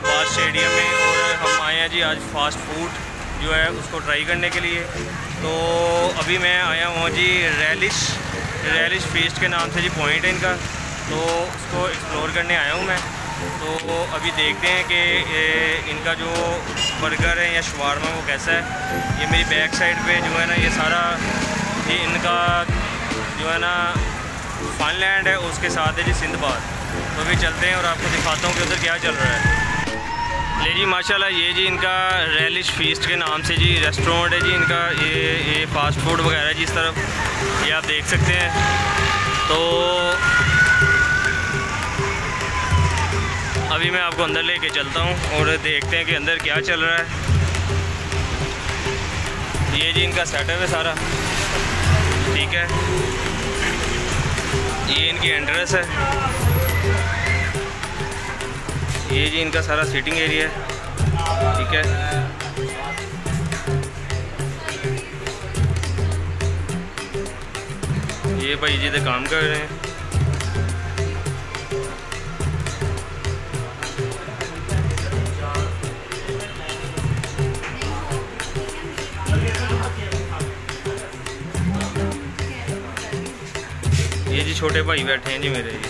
बास स्टेडियम में और हम आए हैं जी आज फास्ट फूड जो है उसको ट्राई करने के लिए। तो अभी मैं आया हूँ जी रैलिश फीस्ट के नाम से जी पॉइंट है इनका, तो उसको एक्सप्लोर करने आया हूँ मैं। तो अभी देखते हैं कि इनका जो बर्गर है या शवारमा वो कैसा है। ये मेरी बैक साइड पे जो है ना ये सारा ये इनका जो है ना फनलैंड है, उसके साथ है जी सिंधबाद। तो अभी चलते हैं और आपको दिखाता हूँ कि उधर क्या चल रहा है। ले जी माशाल्लाह ये जी इनका रैलिश फीस्ट के नाम से जी रेस्टोरेंट है जी इनका, ये फास्ट फूड वगैरह जी इस तरफ ये आप देख सकते हैं। तो अभी मैं आपको अंदर लेके चलता हूँ और देखते हैं कि अंदर क्या चल रहा है। ये जी इनका सेटअप है सारा, ठीक है। ये इनकी एंट्रेंस है, ये जी इनका सारा सीटिंग एरिया है, ठीक है। ये भाई जी तो काम कर रहे हैं। ये जी छोटे भाई बैठे हैं जी मेरे जी।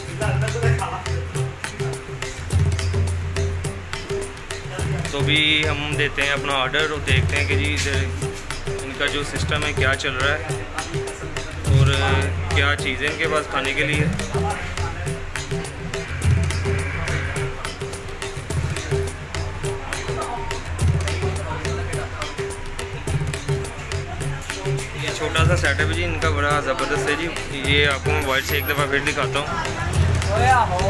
तो भी हम देते हैं अपना ऑर्डर और देखते हैं कि जी इधर इनका जो सिस्टम है क्या चल रहा है और क्या चीज़ें इनके पास खाने के लिए। ये छोटा सा सेटअप है जी इनका, बड़ा ज़बरदस्त है जी। ये आपको मैं मोबाइल से एक दफ़ा फिर दिखाता हूँ।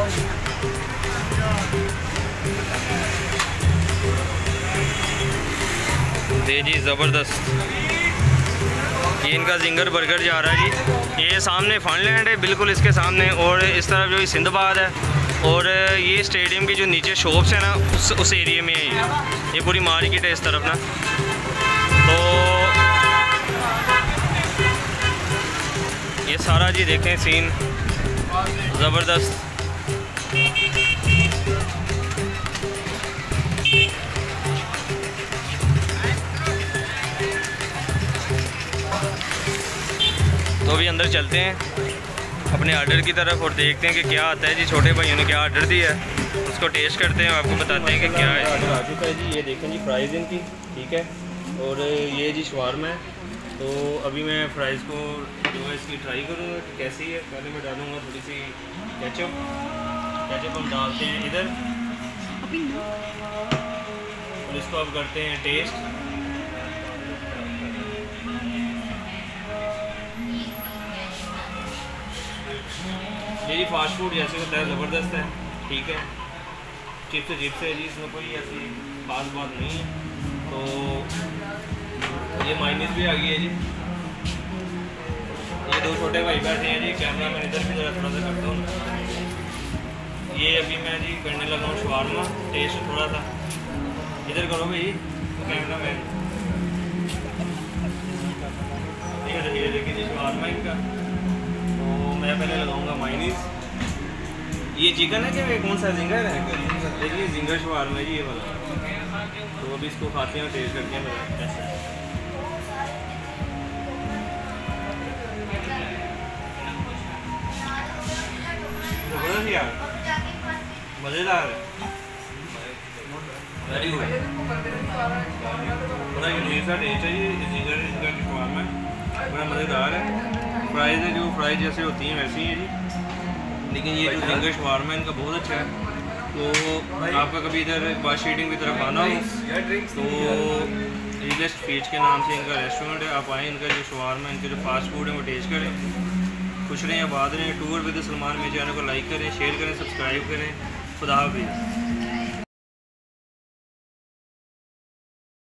दे जी ज़बरदस्त, ये इनका जिंगर बर्गर जा रहा है जी। ये सामने फनलैंड है बिल्कुल इसके सामने, और इस तरफ जो सिंधबाद है, और ये स्टेडियम की जो नीचे शॉप्स है ना उस एरिया में है। ये पूरी मार्केट है इस तरफ ना। तो ये सारा जी देखें सीन ज़बरदस्त। तो अभी अंदर चलते हैं अपने ऑर्डर की तरफ और देखते हैं कि क्या आता है जी। छोटे भाइयों ने क्या ऑर्डर दिया है उसको टेस्ट करते हैं, आपको बताते हैं कि क्या है। आ चुका है जी, ये देखें जी फ्राइज़ इनकी, ठीक है। और ये जी शवारमा है। तो अभी मैं फ्राइज़ को जो है इसकी ट्राई करूँगा कि कैसी है। पहले मैं डालूँगा थोड़ी सी केचप हम डालते हैं इधर और इसको अब करते हैं टेस्ट। ये जी फास्ट फूड जैसे होता है ज़बरदस्त है, ठीक है। चिप्स है जी, इसमें कोई ऐसी खास बात नहीं है। तो ये माइनस भी आ गई है जी। ये दो छोटे भाई बैठे हैं जी, कैमरा मैन इधर भी ज़रा थोड़ा सा करता हूँ। ये अभी मैं जी करने लगा हूँ शवारमा, टेस्ट थोड़ा सा इधर करो भाई कैमरा मैन। ये देखिए जी शवारमा इनका। तो मैं पहले लगाऊंगा माइनीस। ये चिकन है कि कौन सा जिंगर है? देखिए जिंगर शवारमा है जी ये वाला। तो अभी इसको खाते हैं और टेस्ट करते हैं मेरा कैसा है। ज़बरदस्त यार, मज़ेदार है, वेरी गुड, बड़ा यूनिक सा टेस्ट है ये जिंगर इनका शवारमा है, बड़ा मज़ेदार है। फ्राइज़ है जो फ्राइज जैसे होती हैं वैसी ही है जी, लेकिन ये जो जिंगर शवारमा इनका बहुत अच्छा है। तो आपका कभी इधर बास स्टेडियम की तरफ आना हो तो रैलिश फीस्ट के नाम से इनका रेस्टोरेंट है, आप आएँ। इनका जो शवारमा इनके जो फास्ट फूड है वो टेस्ट करें। खुश रहें, आबाद रहें। टूर विद सलमान मेरे चैनल को लाइक करें, शेयर करें, सब्सक्राइब करें। खुदा हाफिज़।